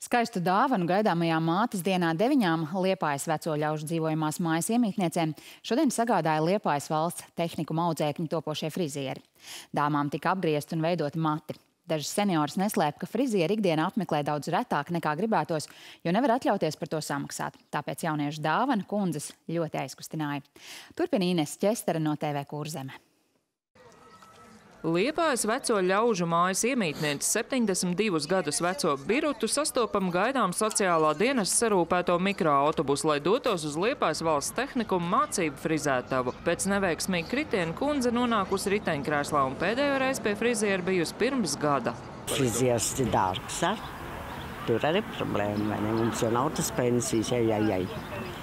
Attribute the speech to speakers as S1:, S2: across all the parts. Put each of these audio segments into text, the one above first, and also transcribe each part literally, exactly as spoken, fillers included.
S1: Skaistu dāvanu gaidāmajā mātes dienā deviņām Liepājas veco ļaužu dzīvojamās mājas iemītniecēm šodien sagādāja Liepājas valsts tehnikuma audzēkņi topošie frizieri. Dāmām tika apgriezti un veidoti mati. Dažas senioras neslēp, ka frizieri ikdienā apmeklē daudz retāk nekā gribētos, jo nevar atļauties par to samaksāt. Tāpēc jauniešu dāvana kundzes ļoti aizkustināja. Turpina Ines Ķestere no T V Kurzeme.
S2: Liepājas veco ļaužu mājas iemītniece septiņdesmit divus gadus veco Birutu sastopam gaidām sociālā dienas sarūpēto mikroautobusu, lai dotos uz Liepājas valsts tehnikuma mācību frizētavu. Pēc neveiksmīga kritiena kundze nonākusi riteņkrēslā un pēdējo reizi pie friziera bijusi pirms gada.
S3: Frizieris ir dārgs, ar? Tur arī problēma, vai ne? Mums jau nav tas pensijas, jai, jai, jai.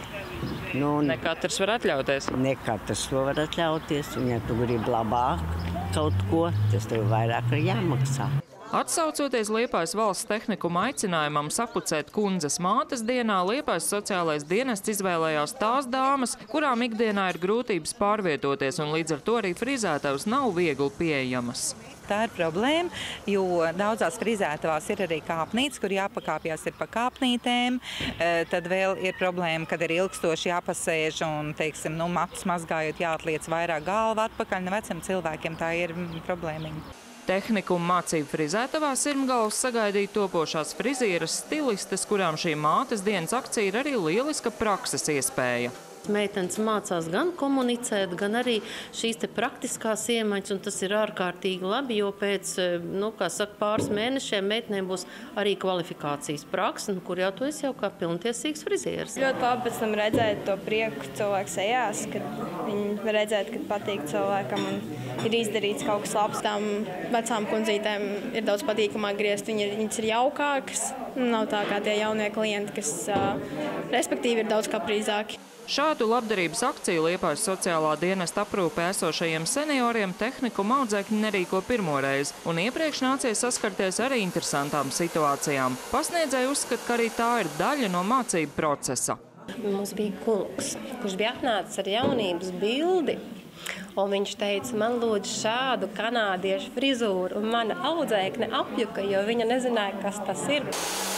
S3: Nu,
S2: ne katrs var atļauties.
S3: Ne katrs to var atļauties, un ja tu gribi labāk kaut ko, tas tev vairāk ir jāmaksā.
S2: Atsaucoties Liepājas valsts tehnikuma aicinājumam sapucēt kundzes mātes dienā, Liepājas sociālais dienests izvēlējās tās dāmas, kurām ikdienā ir grūtības pārvietoties, un līdz ar to arī frizētavas nav viegli pieejamas.
S4: Tā ir problēma, jo daudzās frizētavās ir arī kāpnītes, kur jāpakāpjas ir pa kāpnītēm. Tad vēl ir problēma, kad ir ilgstoši jāpasēž un, teiksim, nu, matus mazgājot jāatliec vairāk galva atpakaļ. Veciem cilvēkiem tā ir problēmiņa.
S2: Tehnikuma mācību frizētavā Sirmgalos sagaidīja topošās frizieras stilistes, kurām šī mātes dienas akcija ir arī lieliska prakses iespēja.
S5: Meitenes mācās gan komunicēt, gan arī šīs te praktiskās iemaņas, un tas ir ārkārtīgi labi, jo pēc, nu, kā saka, pāris mēnešiem meitenēm būs arī kvalifikācijas praksa, nu, kur jau tu esi jau kā pilntiesīgs frizieris.
S6: Ļoti labi pēc tam redzēt to prieku cilvēks ejās, kad viņi redzēt, kad patīk cilvēkam un ir izdarīts kaut kas labs. Tām vecām kundzītēm ir daudz patīkamāk griezt, viņi ir, viņas ir jaukākas, nav tā kā tie jaunie klienti, kas, respektīvi, ir daudz kaprīzāki.
S2: Šādu labdarības akciju Liepājas sociālā dienesta aprūpē esošajiem senioriem tehnikuma audzēkņi nerīko pirmoreiz, un iepriekš nācies saskarties ar interesantām situācijām. Pasniedzēji uzskata, ka arī tā ir daļa no mācību procesa.
S7: Mums bija kungs, kurš bija atnācis ar jaunības bildi, un viņš teica, man lūdzu šādu kanādiešu frizūru, un mana audzēkne apjuka, jo viņa nezināja, kas tas ir.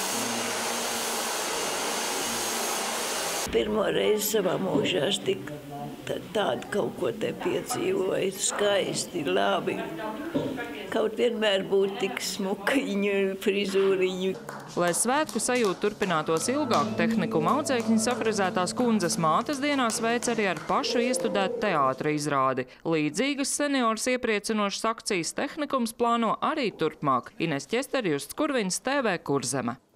S8: Pirmo reizi savā mūžā es tik tādu kaut ko te piedzīvoju, skaisti, labi. Kaut vienmēr būtu tik smukiņu, frizūriņu.
S2: Lai svētku sajūta turpinātos ilgāk, tehnikuma audzēkņi safrizētās kundzes mātes dienās veic arī ar pašu iestudētu teātra izrādi. Līdzīgas seniors iepriecinošas akcijas tehnikums plāno arī turpmāk. Ines Ķestere, Justs Kurviņš, T V Kurzeme.